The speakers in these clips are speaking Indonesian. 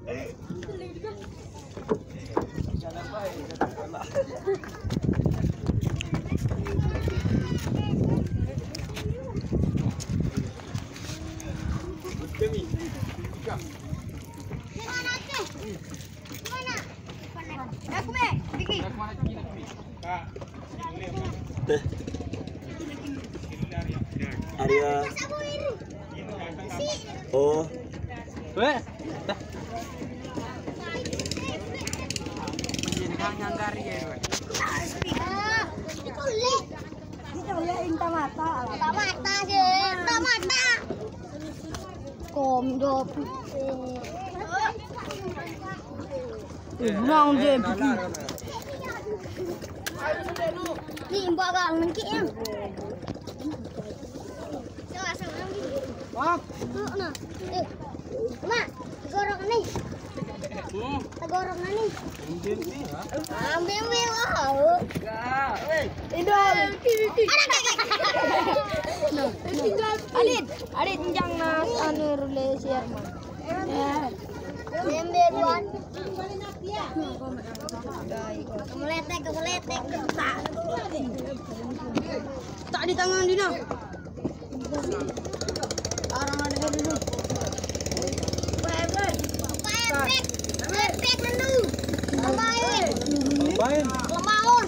Arya. Oh. Komdo. Mau dia pergi. Ni mbak gang nangki em. Coba sama ni. Mak. Nah. Mak, gorong ni. Gorong ni. Ambil ni. Adit jangan anu relasi mah. Memberuan. Kemeletek. Tak di tangan Dina. Orang ada dulu. Lepek dulu. Lemain. Lemaun.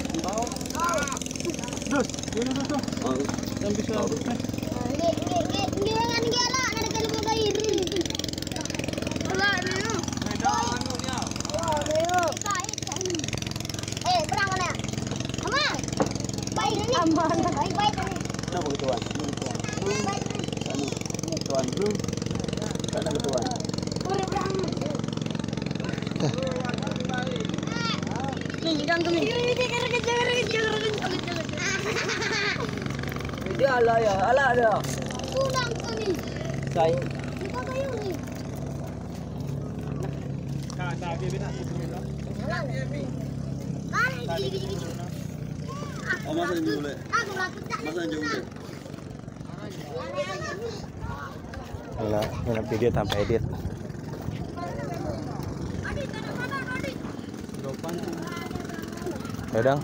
Terus. Dan bisa. Baik. Kenapa ketuan? Ketuan belum? Karena ketuan. Nih, gantung nih. Dia ala dia. Pulang tu ni. Saya. Kita kayu ni. Oh, masa yang boleh? Aku laku tak. Masa yang boleh? Ini video tanpa edit. Pedang.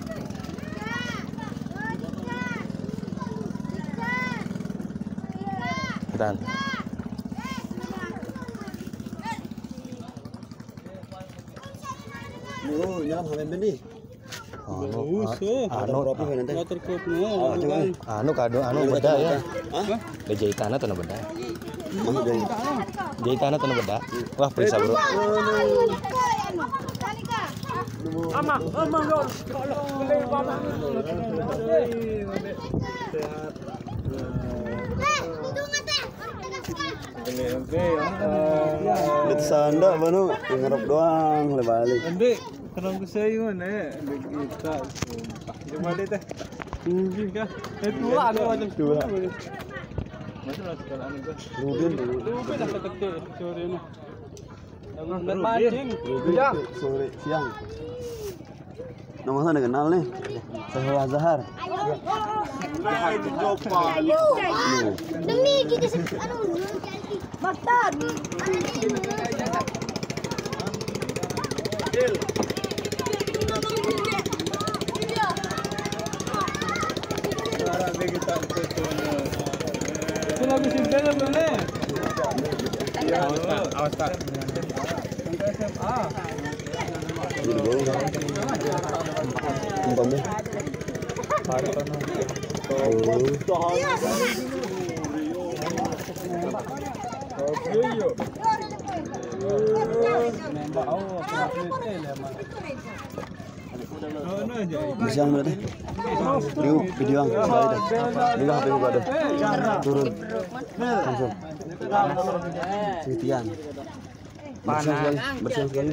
Tahan. Oh, jangan sampai beli. Anu beda ya. Jahitan atau beda? Jahitan atau beda? Wah, periksa bro. Lihat sanda banu, ngerap doang, balik. Ambil. Kalau saya mana kita sumpah. Coba deh teh. Mungkin kah? Dua ada macam dua. Masalah sekarang ni tu. Rubin dah kecil sore ni. Dan mancing. Sore siang. Nama saya kenal nih. Saya Zahar. Demi kita anu Maktab. Itu lagu simpen boleh. Awas tak. Sampai SMA. Umpamnya. Bisa berarti? Video yang sekali dah. Ini HP gua ada. Turun. Langsung. Titian. Bersih sekali.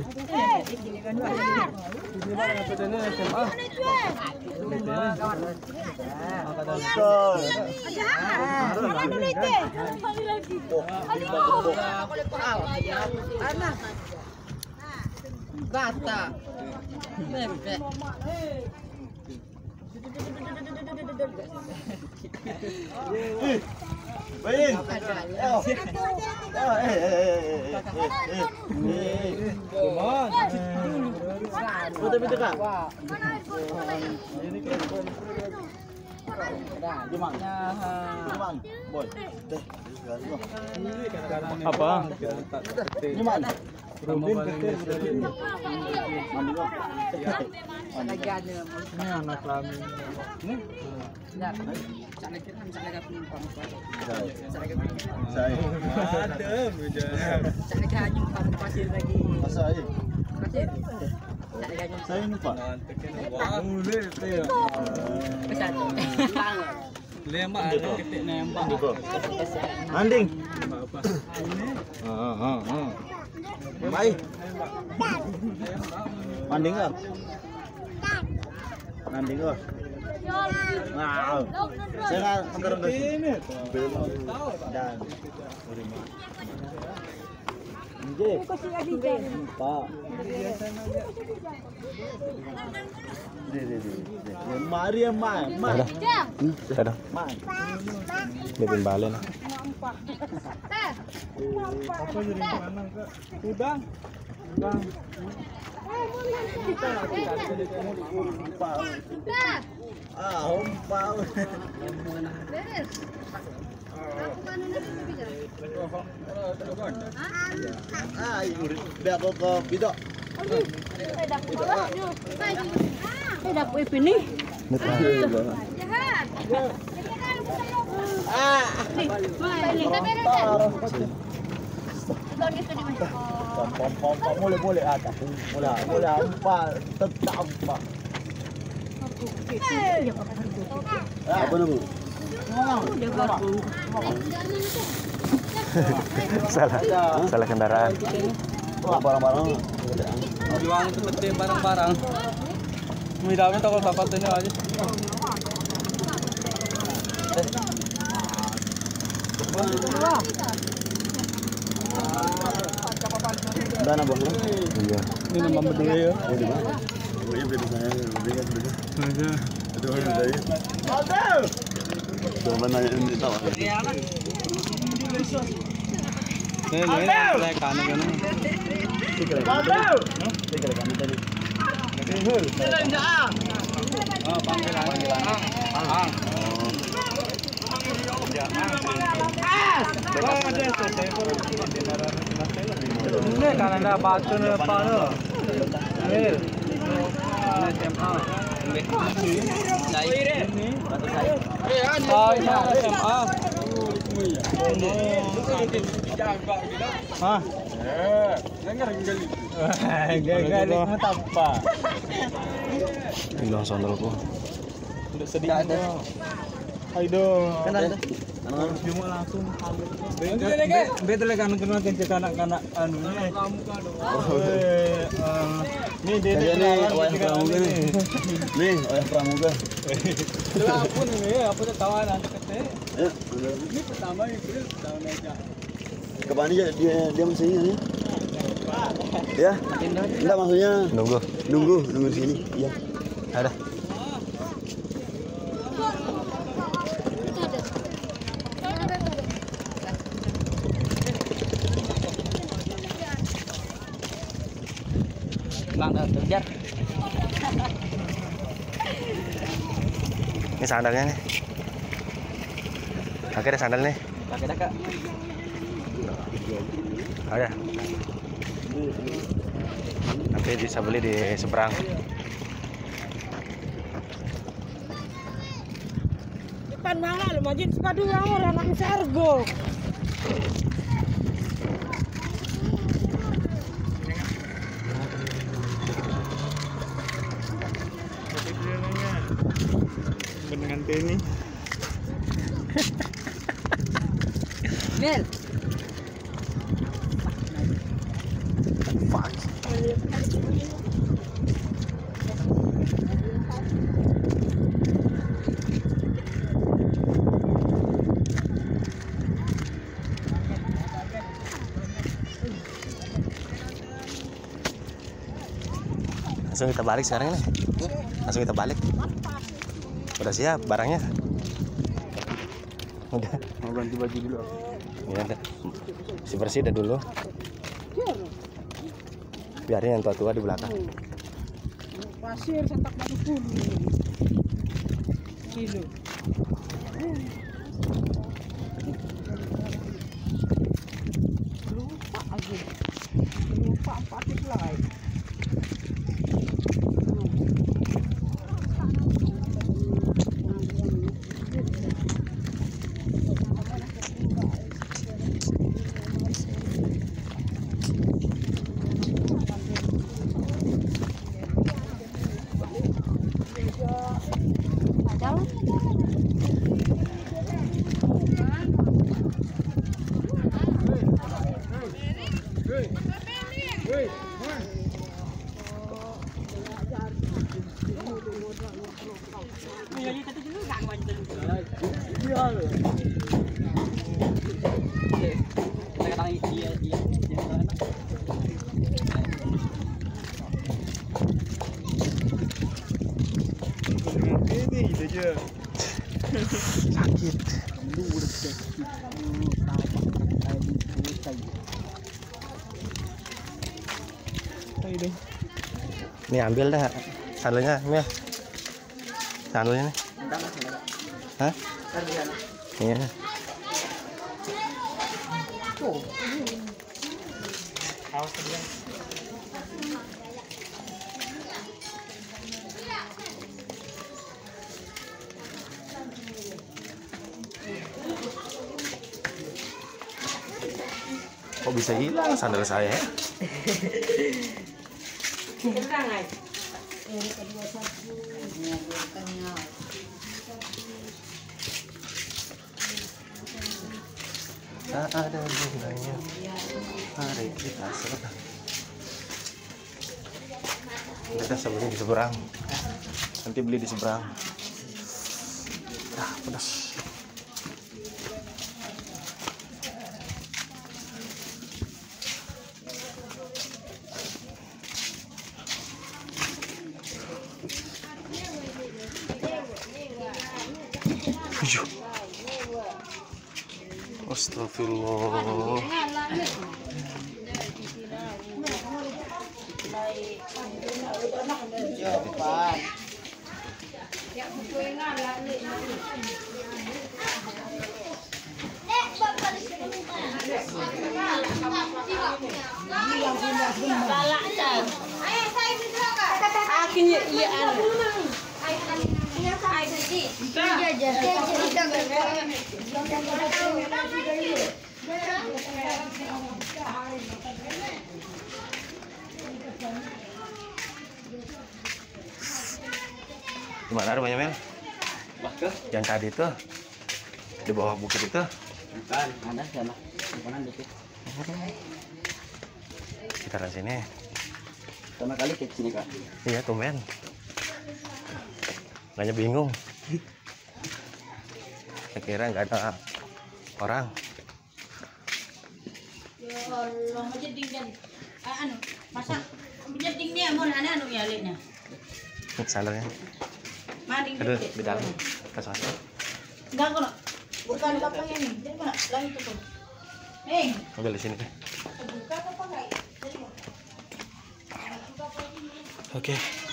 Bata. Bebek. Bayin. Apa? Ini anak kelamin. Saya ini Pak. Lembak ada ketik nembak. Anding. Baik. Manding kah? Manding kah? Nah, saya antar ke sini. Dan Pak. Mari ya, Ada. Ada. Bikin balen. Apa jadi mana Kak? Udang. Umpau. Biar aku ke Bidok. Dapat apa ni? Boleh ada. Boleh empat, tetap empat. Apa nama? Salah kendaraan. Barang-barang. Jualan seperti barang-barang. Midamnya toko dapat ini aja. Dana bang. Iya. Ini nama berdua ya. Oh di mana? Oh iya beli saya beli kan beli. Aja. Itu orang dari. Aduh. Coba nanya ini tahu. Saya kanan kan. Aduh. Tiga kali tadi. Panggilan. Ini kan ada batu ni apa tu? Ambil. Ini SMA. Ini. Oh, ini SMA. Hah? Gagali mu apa? Hilang sandalku. Udah sedih ada. Ayo. Kan ada. Cuma langsung betul kan kena kencet anak-anak anu ni. Ni dia Wayang pramuga nih. Nih, wayang pramuga. Itulah pun ni apa tu kawan anak kata. Eh, Ini pertama itu tahun aja. kapan aja dia mesti ini? Ya? Enggak maksudnya Nunggu. nunggu di sini. Iya. Ada. Langkah terjat. Ini sandalnya nih. Oke, ada sandal nih. Pakai dah Kak. Ada. Nanti bisa beli di seberang. Depan mana lu majin sepadu orang anak sargo. Dengan Penny. Mel. Fuck. Langsung kita balik sekarang nih. Langsung kita balik. Udah siap barangnya? Udah. Mau ganti baju dulu. Iya deh. Si bersih dah dulu. Biarin yang tua-tua di belakang. Pasir sentak batu puluh kilo. Lupa aja. Lupa 4 helai. Ini gitu aja. Sakit. Nih ambil dah sandalnya, Mil. Sandalnya nih. Hah? Iya. Kok bisa hilang sandal saya? Tak ada gunanya. Mari kita serang. Kita sebeli di seberang. Nanti beli di seberang. Ah, pedas. Astagfirullah. Gimana rumahnya, Mel? Yang tadi tuh di bawah bukit itu? Bukan, ada sana. Bukan dikit. Sekitaran sini. Sama kali ke sini, Kak. Iya, tumben. Makanya bingung. Saya kira nggak ada orang. Ya Allah, jeding dan anu, masa jeding dia mau anu ya lihatnya. Sandalnya. Mending Aduh, di dalam. Kasih. Enggak kok. Bukan kapang ini. Jadi mana? Lagi tuh. Ambil di sini. Buka apa enggak? Oke.